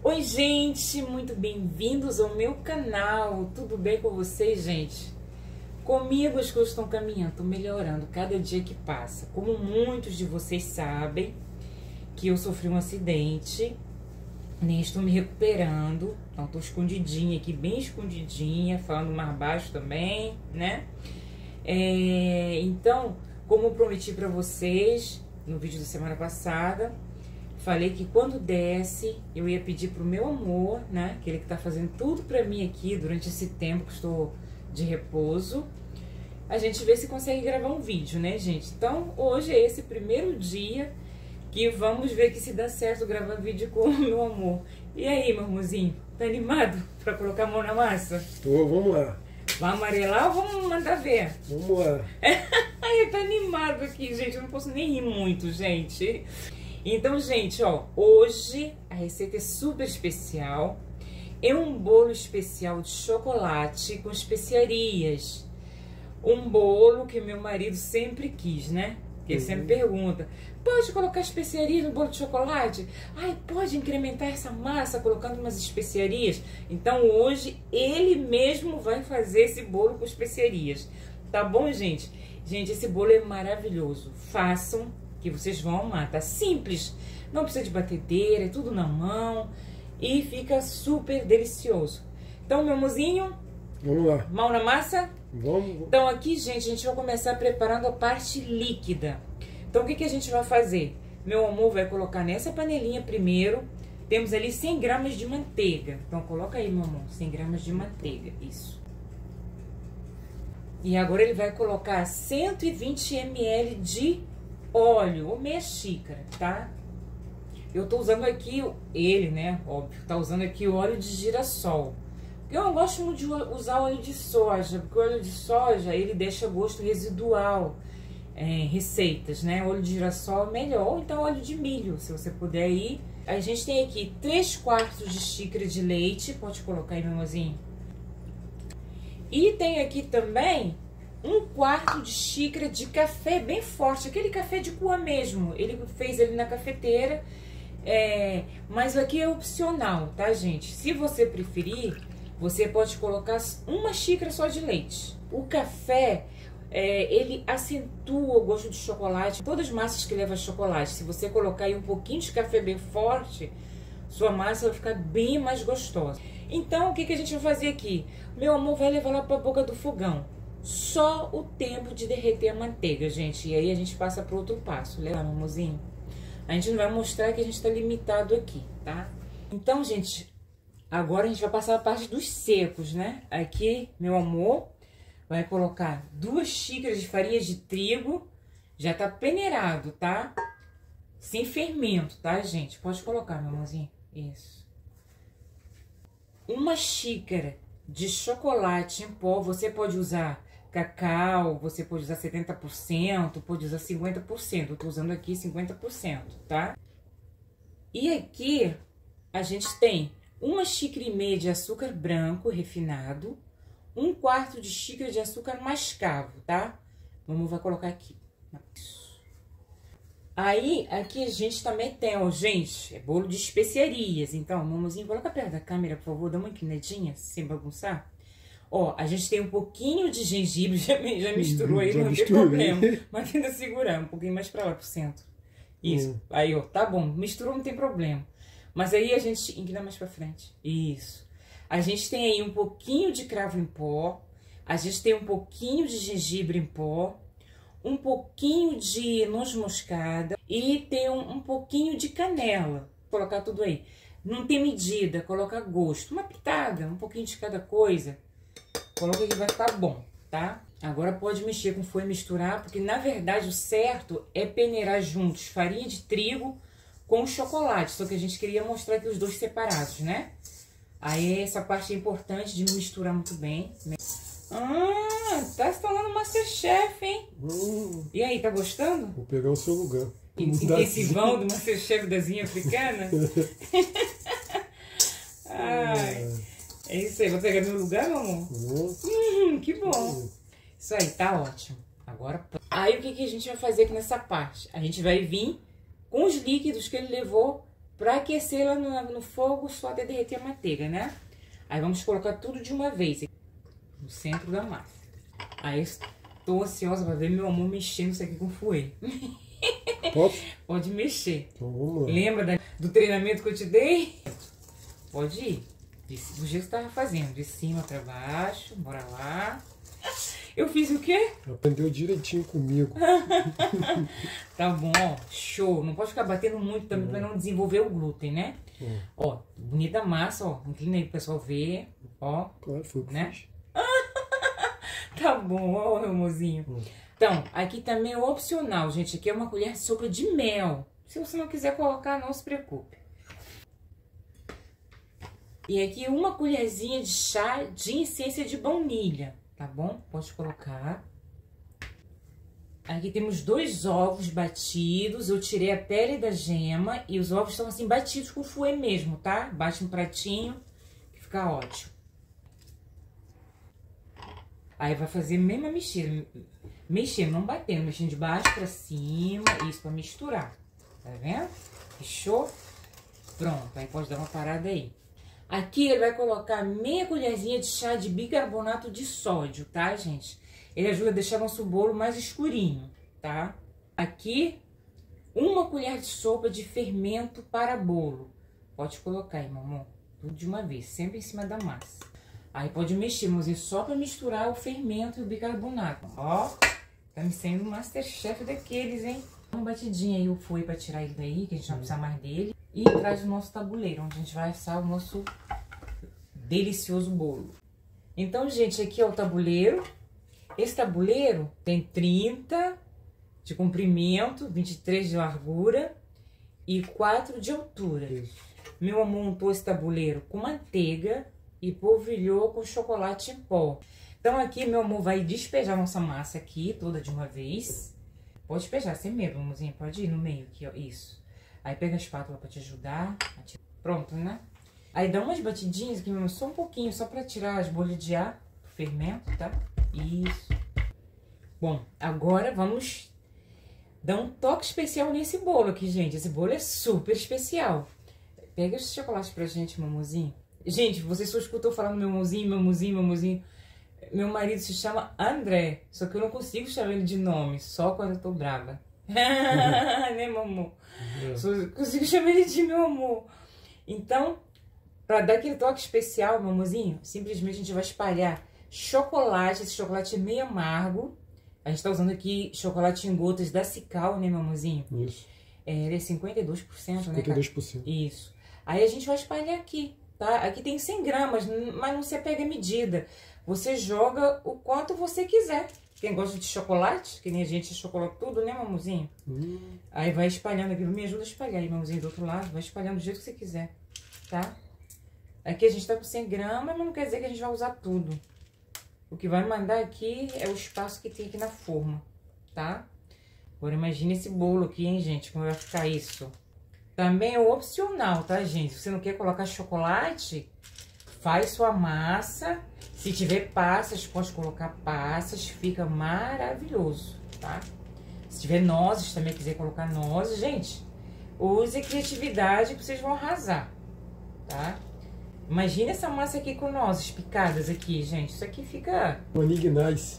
Oi gente, muito bem-vindos ao meu canal. Tudo bem com vocês, gente? Comigo as coisas estão caminhando, estão melhorando cada dia que passa. Como muitos de vocês sabem, que eu sofri um acidente, nem estou me recuperando. Então estou escondidinha aqui, bem escondidinha, falando mais baixo também, né? Então, como eu prometi para vocês no vídeo da semana passada, falei que quando desse, eu ia pedir pro meu amor, né? Aquele que tá fazendo tudo pra mim aqui durante esse tempo que estou de repouso. A gente vê se consegue gravar um vídeo, né, gente? Então, hoje é esse primeiro dia que vamos ver que se dá certo gravar vídeo com o meu amor. E aí, meu amorzinho? Tá animado pra colocar a mão na massa? Tô, vamos lá. Vai amarelar ou vamos mandar ver? Vamos lá. Ai, tá animado aqui, gente. Eu não posso nem rir muito, gente. Então, gente, ó, hoje a receita é super especial. É um bolo especial de chocolate com especiarias. Um bolo que meu marido sempre quis, né? Que ele sempre pergunta: pode colocar especiarias no bolo de chocolate? Ai, pode incrementar essa massa colocando umas especiarias? Então, hoje ele mesmo vai fazer esse bolo com especiarias. Tá bom, gente? Gente, esse bolo é maravilhoso. Façam, que vocês vão amar, tá? Simples, não precisa de batedeira, é tudo na mão e fica super delicioso. Então, meu mozinho, vamos lá. mão na massa? Vamos. Então, aqui, gente, a gente vai começar preparando a parte líquida. Então, o que a gente vai fazer? Meu amor vai colocar nessa panelinha primeiro. Temos ali 100 gramas de manteiga. Então, coloca aí, meu amor, 100 gramas de manteiga, isso. E agora ele vai colocar 120 ml de óleo, ou meia xícara, tá? Eu tô usando aqui, ele, né, óbvio, tá usando aqui o óleo de girassol. Eu não gosto muito de usar óleo de soja, porque o óleo de soja, ele deixa gosto residual em receitas, né? O óleo de girassol é melhor, ou então óleo de milho, se você puder ir. A gente tem aqui 3/4 de xícara de leite, pode colocar aí, meu amorzinho. E tem aqui também 1/4 de xícara de café bem forte, aquele café de coa mesmo. Ele fez ali na cafeteira, mas aqui é opcional, tá, gente? Se você preferir, você pode colocar 1 xícara só de leite. O café, ele acentua o gosto de chocolate. Todas as massas que levam chocolate, se você colocar aí um pouquinho de café bem forte, sua massa vai ficar bem mais gostosa. Então, o que a gente vai fazer aqui? Meu amor vai levar lá para a boca do fogão. Só o tempo de derreter a manteiga, gente. E aí a gente passa para outro passo. Leva, meu amorzinho. A gente não vai mostrar que a gente está limitado aqui, tá? Então, gente, agora a gente vai passar a parte dos secos, né? Aqui, meu amor vai colocar 2 xícaras de farinha de trigo. Já tá peneirado, tá? Sem fermento, tá, gente? Pode colocar, meu amorzinho. Isso. 1 xícara de chocolate em pó. Você pode usar cacau, você pode usar 70%, pode usar 50%. Eu tô usando aqui 50%, tá? E aqui a gente tem 1,5 xícara de açúcar branco refinado, 1/4 de xícara de açúcar mascavo, tá? Vamos vai colocar aqui. Aí, aqui a gente também tem, ó, gente, é bolo de especiarias. Então, mamãozinho, coloca perto da câmera, por favor, dá uma inclinadinha, sem bagunçar. Ó, a gente tem um pouquinho de gengibre, já misturou aí, não tem problema. Mas tenta segurar um pouquinho mais pra lá, pro centro. Isso, aí, ó, tá bom, misturou, não tem problema. Mas aí a gente inclina mais pra frente, isso. A gente tem aí um pouquinho de cravo em pó, a gente tem um pouquinho de gengibre em pó, um pouquinho de noz moscada e tem um pouquinho de canela. Vou colocar tudo aí. Não tem medida, coloca gosto. Uma pitada, um pouquinho de cada coisa. Coloca que vai ficar bom, tá? Agora pode mexer com folha e misturar, porque na verdade o certo é peneirar juntos farinha de trigo com chocolate. Só que a gente queria mostrar aqui os dois separados, né? Aí essa parte é importante de misturar muito bem. Tá se tornando Masterchef, hein? E aí, tá gostando? Vou pegar o seu lugar. Intensivão do Masterchef das Zinhas Africanas? Ai, é isso aí. Vai pegar meu lugar, meu amor? Que bom. Isso aí, tá ótimo. Agora, aí o que a gente vai fazer aqui nessa parte? A gente vai vir com os líquidos que ele levou Pra aquecer ela no fogo só até derreter a manteiga, né? Aí vamos colocar tudo de uma vez no centro da massa. Aí estou ansiosa pra ver meu amor mexendo isso aqui com fouet. Posso? Pode mexer. Então vamos lá. Lembra do treinamento que eu te dei? Pode ir. Do jeito que você tava fazendo. De cima pra baixo. Bora lá. Eu fiz o quê? Aprendeu direitinho comigo. Tá bom, ó. Show. Não pode ficar batendo muito também pra não desenvolver o glúten, né? Ó, bonita massa, ó. Inclina aí pro pessoal ver. Ó. Claro, foi o que né? fiz. Tá bom, ó, meu mozinho. Então, aqui também é opcional, gente. Aqui é uma colher de sopa de mel. Se você não quiser colocar, não se preocupe. E aqui uma colherzinha de chá de essência de baunilha, tá bom? Pode colocar. Aqui temos 2 ovos batidos. Eu tirei a pele da gema e os ovos estão assim batidos com fouet mesmo, tá? Bate no pratinho que fica ótimo. Aí vai fazer a mesma mexida. Mexendo, não batendo, mexendo de baixo pra cima, isso pra misturar. Tá vendo? Fechou? Pronto, aí pode dar uma parada aí. Aqui ele vai colocar meia colherzinha de chá de bicarbonato de sódio, tá, gente? Ele ajuda a deixar nosso bolo mais escurinho, tá? Aqui, 1 colher de sopa de fermento para bolo. Pode colocar aí, mamão. Tudo de uma vez, sempre em cima da massa. Aí pode mexer, mas é só para misturar o fermento e o bicarbonato. Ó, tá me saindo um Masterchef daqueles, hein? Uma batidinha aí o fouet para tirar ele daí, que a gente não precisa mais dele. E traz o nosso tabuleiro, onde a gente vai assar o nosso delicioso bolo. Então, gente, aqui é o tabuleiro. Esse tabuleiro tem 30 de comprimento, 23 de largura e 4 de altura. Isso. Meu amor montou esse tabuleiro com manteiga e polvilhou com chocolate em pó. Então aqui, meu amor, vai despejar nossa massa aqui, toda de uma vez. Pode despejar, sem medo, amorzinho. Pode ir no meio aqui, ó. Isso. Aí pega a espátula pra te ajudar. Pronto, né? Aí dá umas batidinhas aqui, meu amor, só um pouquinho, só pra tirar as bolhas de ar do fermento, tá? Isso. Bom, agora vamos dar um toque especial nesse bolo aqui, gente. Esse bolo é super especial. Pega esse chocolate pra gente, meu amorzinho. Gente, você só escutou falando meu amorzinho, meu amorzinho, meu amorzinho. Meu marido se chama André, só que eu não consigo chamar ele de nome, só quando eu tô brava. Né, meu amor? Só consigo chamar ele de meu amor. Então, pra dar aquele toque especial, meu amorzinho, simplesmente a gente vai espalhar chocolate. Esse chocolate é meio amargo. A gente tá usando aqui chocolate em gotas da Cical, né, meu amorzinho? Isso. Ele é 52%, né, cara? 52%. Isso. Aí a gente vai espalhar aqui, tá? Aqui tem 100 gramas, mas não se apega a medida. Você joga o quanto você quiser. Quem gosta de chocolate, que nem a gente chocolate tudo, né, mamuzinho? Aí vai espalhando aqui. Me ajuda a espalhar aí, mamuzinho, do outro lado. Vai espalhando do jeito que você quiser, tá? Aqui a gente tá com 100 gramas, mas não quer dizer que a gente vai usar tudo. O que vai mandar aqui é o espaço que tem aqui na forma, tá? Agora imagine esse bolo aqui, hein, gente? Como vai ficar isso? Também é opcional, tá, gente? Se você não quer colocar chocolate, faz sua massa. Se tiver passas, pode colocar passas. Fica maravilhoso, tá? Se tiver nozes, também quiser colocar nozes, gente, use a criatividade que vocês vão arrasar, tá? Imagina essa massa aqui com nozes picadas aqui, gente. Isso aqui fica... Manignais.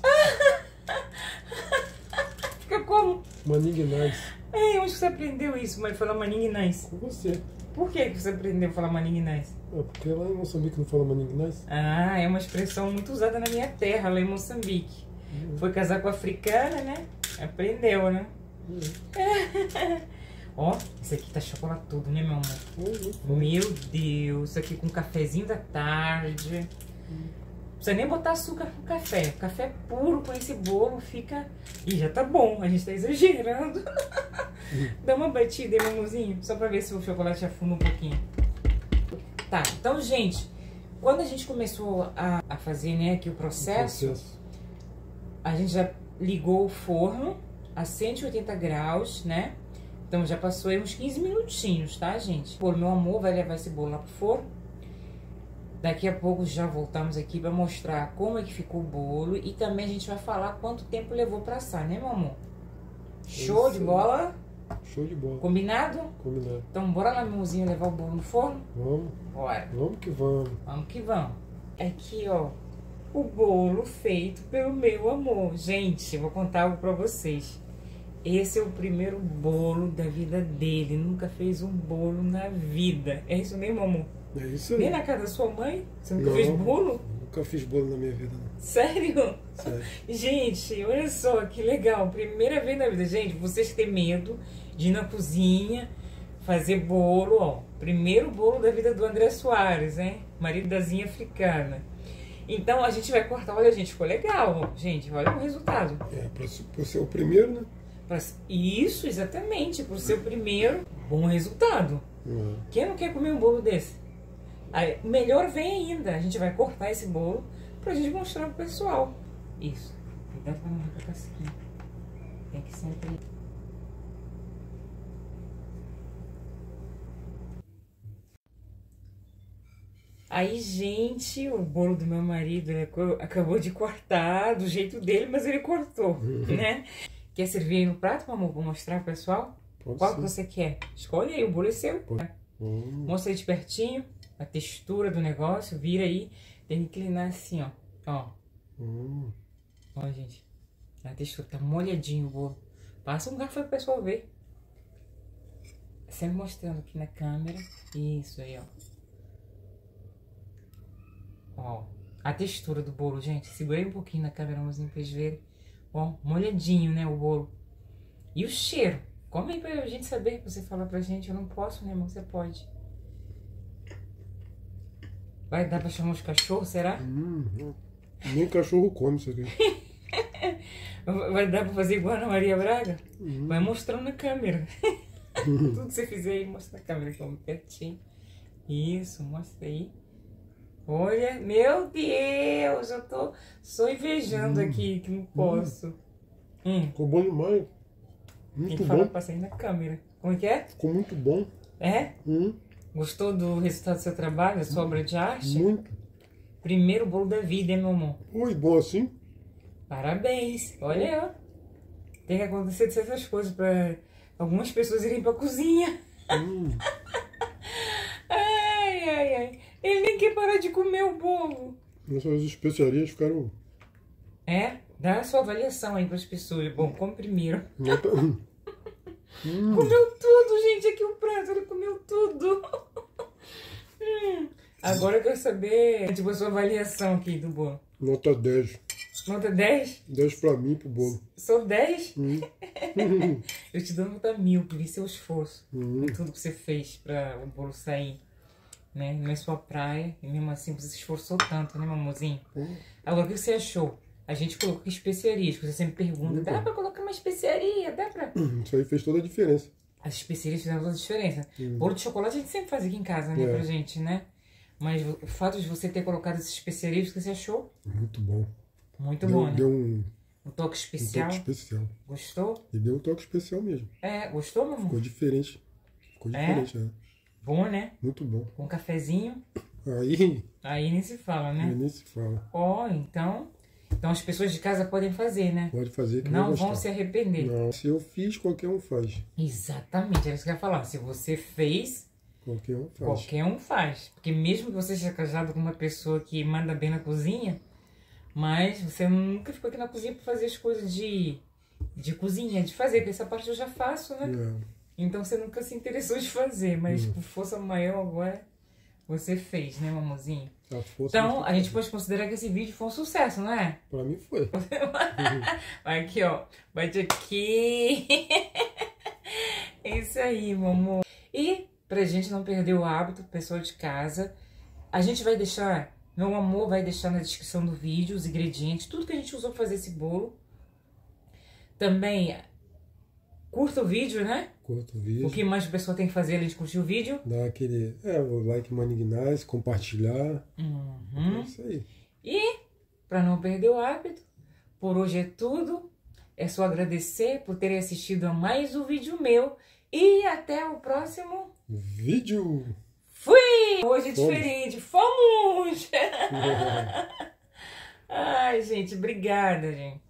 Fica como? Manignais. Ei, onde você aprendeu isso, mãe? Falar manignais? Com você. Por que você aprendeu a falar manignais? Porque lá em Moçambique não fala manignais. Ah, é uma expressão muito usada na minha terra, lá em Moçambique. Foi casar com a africana, né? Aprendeu, né? Ó, isso aqui tá chocolatudo, né, meu amor? Meu Deus, isso aqui com cafezinho da tarde. Não precisa nem botar açúcar no café. Café puro com esse bolo fica... Ih, já tá bom, a gente tá exagerando. Dá uma batida aí, meu amorzinho, só pra ver se o chocolate afunda um pouquinho. Tá, então, gente, quando a gente começou a fazer, né, aqui o processo, a gente já ligou o forno a 180 graus, né? Então já passou aí uns 15 minutinhos, tá, gente? Pô, meu amor vai levar esse bolo lá pro forno. Daqui a pouco já voltamos aqui pra mostrar como é que ficou o bolo. E também a gente vai falar quanto tempo levou pra assar, né, meu amor? Show de bola? Show de bola. Combinado? Combinado. Então bora lá, meu amorzinho, levar o bolo no forno? Vamos. Bora. Vamos que vamos. Vamos que vamos. Aqui, ó, o bolo feito pelo meu amor. Gente, eu vou contar algo pra vocês. Esse é o primeiro bolo da vida dele. Nunca fez um bolo na vida. É isso mesmo, amor? É isso aí. Nem na casa da sua mãe? Você nunca Não. fez bolo? Nunca fiz bolo na minha vida, não. Sério? Sério. Gente, olha só que legal. Primeira vez na vida. Gente, vocês têm medo de ir na cozinha fazer bolo, ó. Primeiro bolo da vida do André Soares, hein? Marido da Zinha Africana. Então a gente vai cortar. Olha, gente, ficou legal, ó. Gente, olha o resultado. É, pra ser o primeiro, né? Isso, exatamente. Pro seu primeiro, bom resultado. Quem não quer comer um bolo desse? Aí, melhor vem ainda. A gente vai cortar esse bolo pra gente mostrar pro pessoal. Isso. Cuidado pra não arrancar a casquinha. Tem que sempre... Aí, gente, o bolo do meu marido, ele acabou de cortar do jeito dele, mas ele cortou, né? Quer servir aí no prato, amor? Vou mostrar pro pessoal? Qual que você quer? Escolhe aí, o bolo é seu. Mostra aí de pertinho a textura do negócio, vira aí. Tem que inclinar assim, ó. Ó, gente. A textura tá molhadinho o bolo. Passa um garfo pro pessoal ver. Sempre mostrando aqui na câmera. Isso aí, ó. Ó, a textura do bolo, gente. Segurei um pouquinho na câmera, pra vocês verem. Ó, molhadinho, né, o bolo. E o cheiro. Come aí pra gente saber, pra você falar pra gente. Eu não posso, né, irmão? Você pode. Vai dar pra chamar os cachorros, será? Nem cachorro come isso aqui. Vai dar pra fazer igual a Ana Maria Braga? Vai mostrando na câmera. Tudo que você fizer aí, mostra na câmera, aqui, ó, pertinho. Isso, mostra aí. Olha, meu Deus, eu tô só invejando aqui, que não posso. Ficou bom demais. Muito bom. Fala, passei na câmera. Como é que é? Ficou muito bom. É? Gostou do resultado do seu trabalho, da sua obra de arte? Muito. Primeiro bolo da vida, hein, meu amor? Oi, bom assim? Parabéns. Olha, ó. Tem que acontecer essas coisas pra algumas pessoas irem pra cozinha. Ai, ai, ai. Ele nem quer parar de comer o bolo. Essas especiarias ficaram... É? Dá a sua avaliação aí pras pessoas. Bom, come primeiro. Comeu tudo, gente. Aqui o prato, ele comeu tudo. Agora eu quero saber, tipo, a sua avaliação aqui do bolo. Nota 10. Nota 10? 10 pra mim, pro bolo. Sou 10? Eu te dou nota 1000, por isso seu esforço. Por tudo que você fez pra o bolo sair. Né? Não é sua praia, e mesmo assim você se esforçou tanto, né, meu amorzinho? Agora, o que você achou? A gente colocou especiarias, que você sempre pergunta, dá pra colocar uma especiaria? Dá pra... Isso aí fez toda a diferença. As especiarias fizeram toda a diferença. Bolo de chocolate a gente sempre faz aqui em casa, né, pra gente, né? Mas o fato de você ter colocado essas especiarias, o que você achou? Muito bom. Muito bom, né? Deu um toque especial. Um toque especial. Gostou? E deu um toque especial mesmo. É, gostou, meu amor? Ficou diferente. Ficou diferente, né? Bom, né? Muito bom. Com um cafezinho. Aí nem se fala, né? Aí nem se fala. Ó, então as pessoas de casa podem fazer, né? Pode fazer que não vão se arrepender. Não, se eu fiz, qualquer um faz. Exatamente, era isso que eu ia falar. Se você fez, qualquer um faz. Qualquer um faz. Porque mesmo que você seja casado com uma pessoa que manda bem na cozinha, mas você nunca ficou aqui na cozinha para fazer as coisas de cozinha, de fazer, porque essa parte eu já faço, né? Então você nunca se interessou de fazer, mas por força maior agora você fez, né, amorzinho? Então a gente pode considerar que esse vídeo foi um sucesso, não é? Pra mim foi. Vai aqui, ó. Bate aqui. Isso aí, meu amor. E pra gente não perder o hábito, pessoal de casa, a gente vai deixar, meu amor vai deixar na descrição do vídeo os ingredientes, tudo que a gente usou pra fazer esse bolo. Também curta o vídeo, né? Curta o vídeo. O que mais a pessoa tem que fazer além de curtir o vídeo? Dá aquele, o like Manignais, compartilhar. É isso aí. E, pra não perder o hábito, por hoje é tudo. É só agradecer por terem assistido a mais um vídeo meu. E até o próximo vídeo. Fui! Hoje é diferente. Fomos! Ai, gente, obrigada, gente.